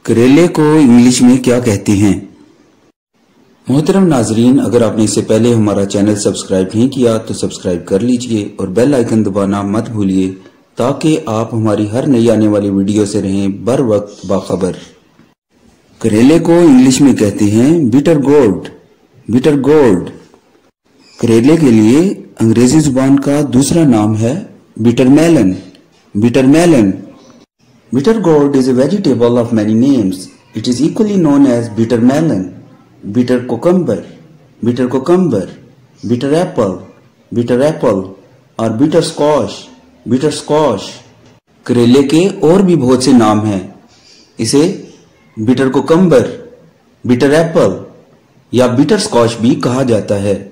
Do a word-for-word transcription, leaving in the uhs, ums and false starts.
करेले को इंग्लिश में क्या कहते हैं? मोहतरम नाजरीन, अगर आपने इससे पहले हमारा चैनल सब्सक्राइब नहीं किया तो सब्सक्राइब कर लीजिए और बेल आइकन दबाना मत भूलिए ताकि आप हमारी हर नई आने वाली वीडियो से रहें बर वक्त बाखबर। करेले को इंग्लिश में कहते हैं बिटर गोर्ड। बिटर गोर्ड करेले के लिए अंग्रेजी जुबान का दूसरा नाम है bitter melon. Bitter melon Bitter gourd is a vegetable of many names. It is equally known as bitter melon, bitter cucumber, bitter cucumber, bitter apple, bitter apple और bitter squash, bitter squash। करेले के और भी बहुत से नाम हैं। इसे bitter cucumber, bitter apple या bitter squash भी कहा जाता है।